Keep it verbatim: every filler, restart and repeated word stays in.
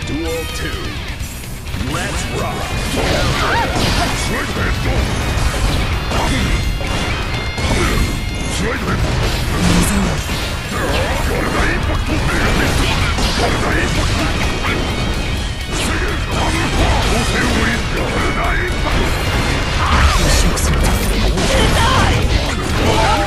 Duel two. Let's rock. Slide hand. Slide hand. これがインパクト。これがインパクト。防戦をインこれがインパクト。 物色する。出たい。